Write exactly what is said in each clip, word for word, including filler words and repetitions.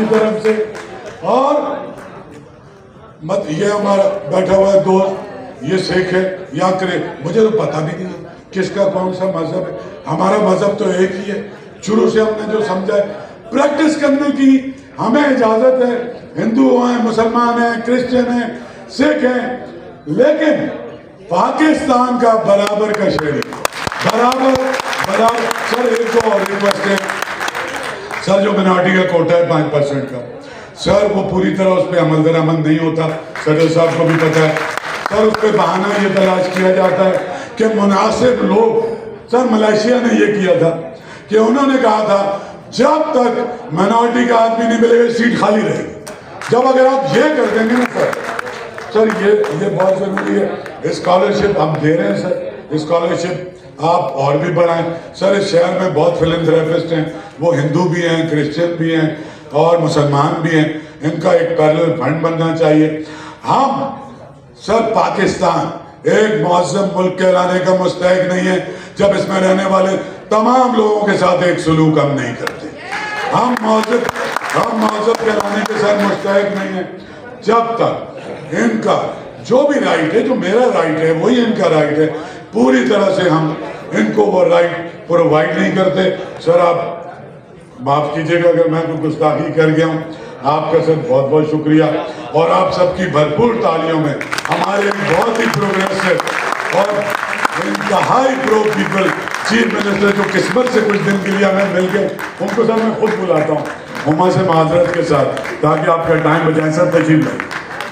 کی طرف سے. اور مت یہ ہمارا بیٹھا ہوا ہے دوست, یہ سکھ ہے یا کرے, مجھے تو پتہ بھی نہیں ہے کس کا کون سا مذہب ہے. ہمارا مذہب تو ایک ہی ہے, شروع سے ہم نے جو سمجھا ہے. پریکٹس کرنے کی ہمیں اجازت ہے, ہندو ہیں, مسلمان ہیں, کرسچن ہیں, سکھ ہیں, لیکن پاکستان کا برابر کا شہری, برابر برابر. سر ایک تو اور ریکویسٹ ہے سر, جو منارٹی کا کوٹا ہے پانچ پرسنٹ کا, سر وہ پوری طرح اس پہ عمل درآمد نہیں ہوتا, صدر صاحب کو بھی پتہ ہے. سر اس پہ بہانہ یہ تلاش کیا جاتا ہے کہ مناسب لوگ, سر ملائیشیا نے یہ کیا تھا کہ انہوں نے کہا تھا جب تک منارٹی کا آدمی نہیں ملے گا سیٹ خالی رہے گی. جب اگر آپ یہ کر دیں گے نا سر, سر یہ یہ بہت ضروری ہے. اسکالرشپ ہم دے رہے ہیں سر, اسکالرشپ آپ اور بھی بڑھائیں. سر اس شہر میں بہت فلنتھراپسٹ ہیں, وہ ہندو بھی ہیں, کرسچن بھی ہیں اور مسلمان بھی ہیں. ان کا ایک پیرلل فنڈ بننا چاہیے. ہم سر پاکستان ایک معظم ملک کہلانے کا مستحق نہیں ہے جب اس میں رہنے والے تمام لوگوں کے ساتھ ایک سلوک ہم نہیں کرتے. ہم معذب ہم معذب کہلانے کے ساتھ مستحق نہیں ہیں جب تک ان کا جو بھی رائٹ ہے, جو میرا رائٹ ہے وہی ان کا رائٹ ہے, پوری طرح سے ہم ان کو وہ رائٹ پرووائڈ نہیں کرتے. سر آپ معاف کیجئے گا اگر میں کوئی گستاخی کر گیا ہوں, آپ کا سر بہت بہت شکریہ. اور آپ سب کی بھرپور تالیوں میں ہمارے بہت ہی پروگریسو اور انتہائی پرو پیپل چیف منسٹر جو قسمت سے کچھ دن کے لیے ہمیں مل گئے, ان کو سر میں خود بلاتا ہوں ہما سے معذرت کے ساتھ تاکہ آپ کا ٹائم بچائیں. سر تشریف لیں.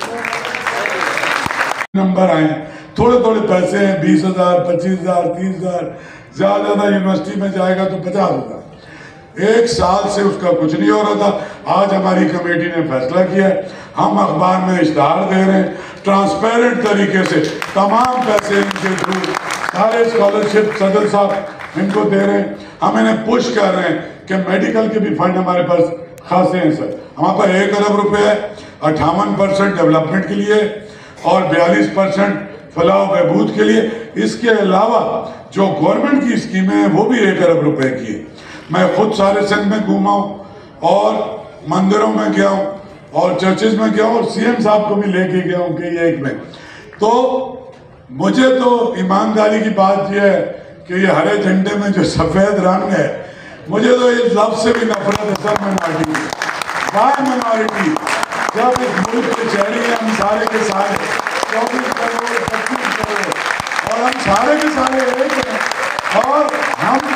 نمبر آئے تھوڑے تھوڑے پیسے ہیں, بیس ہزار, پچیس ہزار, تیس ہزار, زیادہ زیادہ یونیورسٹی میں جائے گا تو پچاس ہزار. ایک سال سے اس کا کچھ نہیں ہو رہا تھا. آج ہماری کمیٹی نے فیصلہ کیا ہے, ہم اخبار میں اشتہار دے رہے ہیں ٹرانسپیرنٹ طریقے سے, تمام پیسے ان کے تھرو سارے اسکالرشپ صدر صاحب ان کو دے رہے ہیں. ہم انہیں پش کر رہے ہیں کہ میڈیکل کے بھی فنڈ ہمارے پاس خاصے ہیں سر. ہمارے پاس ایک ارب روپے ہے, اٹھاون پرسنٹ ڈیولپمنٹ کے لیے اور بیالیس پرسنٹ فلاح و بہبود کے لیے. اس کے علاوہ جو گورنمنٹ کی اسکیمیں ہیں وہ بھی ایک ارب روپے کی ہے. میں خود سارے سندھ میں گھوما ہوں اور مندروں میں گیا ہوں اور چرچز میں گیا ہوں اور سی ایم صاحب کو بھی لے کے گیا ہوں کہ یہ ایک میں. تو مجھے تو ایمانداری کی بات یہ ہے کہ یہ ہرے جھنڈے میں جو سفید رنگ ہے, مجھے تو اس لفظ سے بھی نفرت ہے سر. منارٹی وائی منارٹی, جب اس ملک کے شہری ہیں ہم سارے کے سارے چوبیس کروڑ پچیس کروڑ اور ہم سارے کے سارے ایک ہیں, اور ہم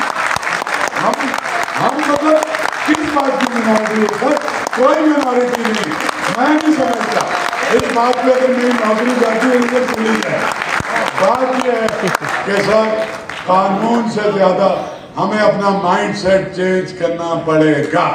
ہم ہم مطلب کس بات کی منارٹی ہے سر؟ کوئی منارٹی نہیں. میں نہیں سمجھتا اس بات پہ اگر میری نوکری جاتی ہے مجھے سنی جائے. بات یہ ہے کہ سر قانون سے زیادہ ہمیں اپنا مائنڈ سیٹ چینج کرنا پڑے گا.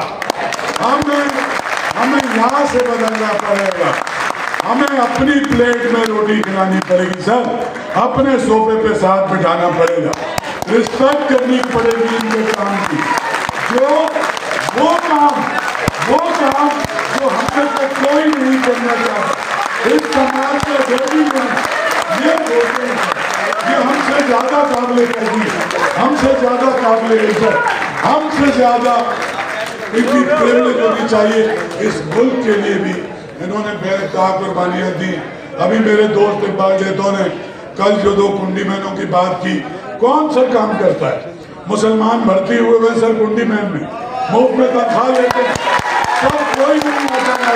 ہمیں ہمیں یہاں سے بدلنا پڑے گا. ہمیں اپنی پلیٹ میں روٹی کھلانی پڑے گی سر, اپنے صوفے پہ ساتھ بٹھانا پڑے گا, رسپیکٹ کرنی پڑے گی ان کے کام کی. جو وہ کام وہ کام جو ہم سے تک کوئی نہیں کرنا چاہتا اس سماج کے بیٹی میں یہ ہوتے ہیں, یہ ہم سے زیادہ قابل ترجیح, ہم سے زیادہ قابل عزت, ہم سے زیادہ ان کی پریولیج ہونی چاہیے. اس ملک کے لیے بھی انہوں نے بے انتہا قربانیاں دی. ابھی میرے دوست اقبال جیتوں نے کل جو دو کنڈی مینوں کی بات کی, کون سا کام کرتا ہے؟ مسلمان بھرتی ہوئے ہوئے سر کنڈی مین میں مفت میں تنخواہ لیتے ہیں, سب کوئی نہیں آتا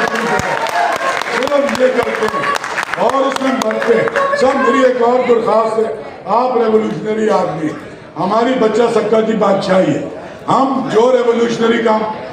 صرف یہ کرتے ہیں اور اس میں بڑھتے ہیں. سر میری ایک اور درخواست ہے, آپ ریولوشنری آدمی, ہماری بچہ سکہ کی بادشاہی ہے, ہم جو ریولوشنری کام